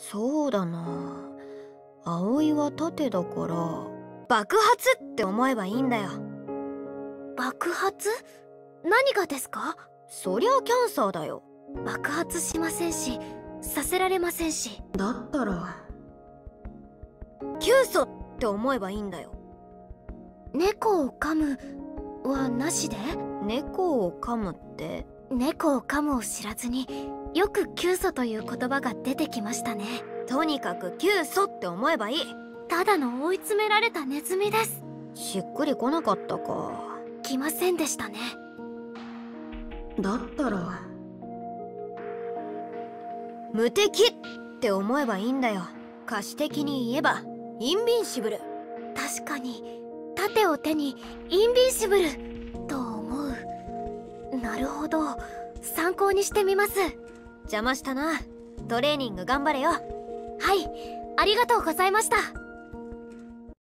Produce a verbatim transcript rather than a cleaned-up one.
そうだな。葵は盾だから爆発って思えばいいんだよ。 爆発？何がですか？ そりゃキャンサーだよ。 爆発しませんし、させられませんし。 だったら急素って思えばいいんだよ。 猫を噛むはなしで？ 猫を噛むって？ 猫を噛むを知らずによく急素という言葉が出てきましたね。 とにかく急素って思えばいい。 ただの追い詰められたネズミです。 しっくりこなかったか。 来ませんでしたね。 だったら無敵って思えばいいんだよ。歌詞的に言えばインビンシブル。 確かに盾を手にインビンシブルと思う。なるほど、参考にしてみます。 邪魔したな。トレーニング頑張れよ。 はい、ありがとうございました。